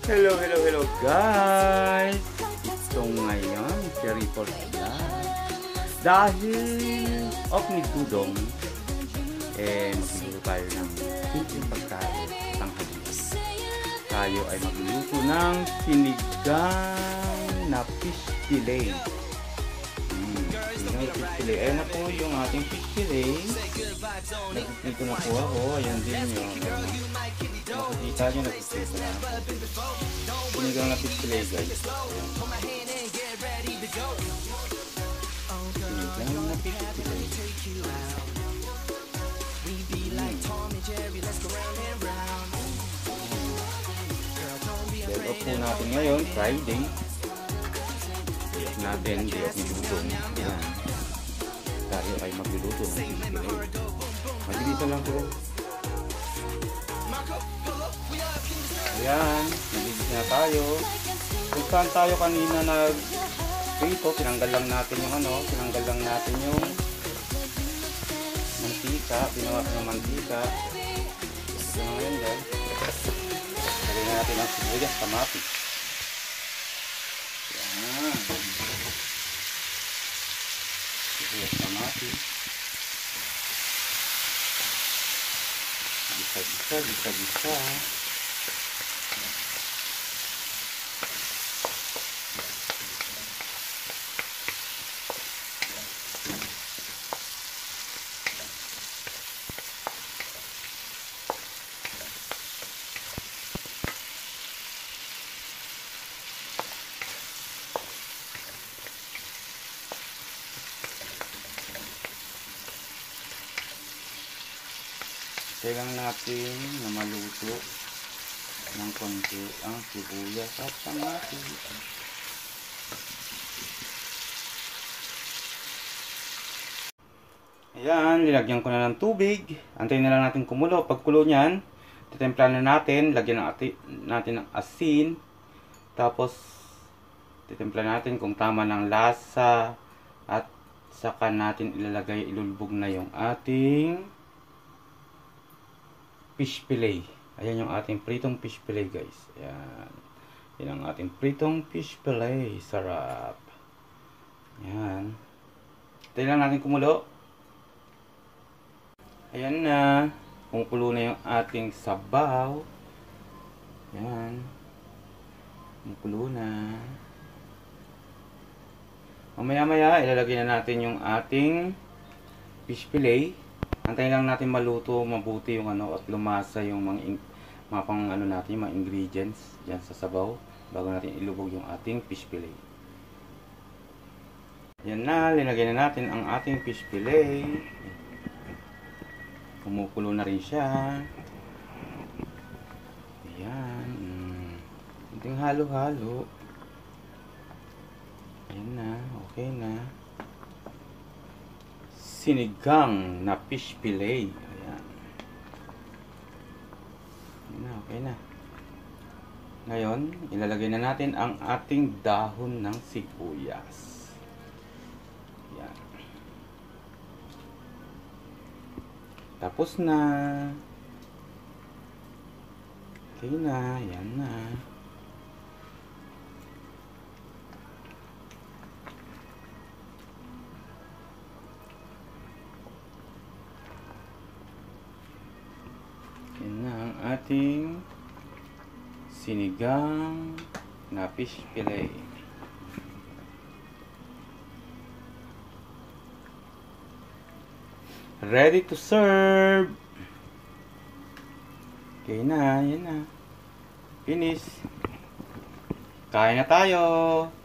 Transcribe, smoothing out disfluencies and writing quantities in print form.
Hello guys! Ito ngayon, si Report na. Dahil off ni Dudong, magluluto tayo ng simpleng pagkain tanghali. Tayo ay magluluto ng sinigang na fish fillet. Sinigang fish fillet. Ayan na po yung ating fish fillet. Nagpipito na po ako. Ayan din yung makikita nyo, nagpipito na ako. Sinigang na fish fillet guys. Ayan. Sinigang na fish fillet. Day off po natin ngayon, Friday. Day off natin, day off ni Dudong. Ayan. Tayo ay magluluto ng fish fillet. Mabilisan lang po. Ayan, nabilis na tayo. Kung saan tayo kanina nag-prito, tinanggal lang natin yung tinanggal lang natin yung mantika, pinawas ng mantika. Ito na ngayon guys. Lagyan na natin ang sibuyas, kamatis. Ayan. Sibuyas, kamatis. Bisa. Kailangan natin na maluto ng konti ang sibuyas at kamatis. Ayan, nilagyan ko na ng tubig. Antayin na lang natin kumulo. Pag kulo niyan, titimpla na natin. Lagyan natin ng asin. Tapos, titimpla natin kung tama ng lasa. At saka natin ilulubog na yung ating fish fillet. Ayan yung ating pritong fish fillet guys. Ayan. Yan ang ating pritong fish fillet. Sarap. Ayan. Tayo lang natin kumulo. Ayan na. Kumukulo na yung ating sabaw. Ayan. Kumukulo na. Mamaya ilalagay na natin yung ating fish fillet. Antayin lang natin maluto mabuti yung at lumasa yung mga natin, mga ingredients diyan sa sabaw bago natin ilubog yung ating fish fillet. Yan na, linagay na natin ang ating fish fillet. Kumukulo na rin siya. Ayan. Kunting halo-halo. Ayan na, okay na. Sinigang na fish fillet. Ayan. Ayan na, okay na. Ngayon, ilalagay na natin ang ating dahon ng sibuyas. Ayan. Tapos na. Okay na. Ayan na. Yan na ang ating sinigang na fish fillet. Ready to serve. Okay na, yan na. Finish. Kain na tayo.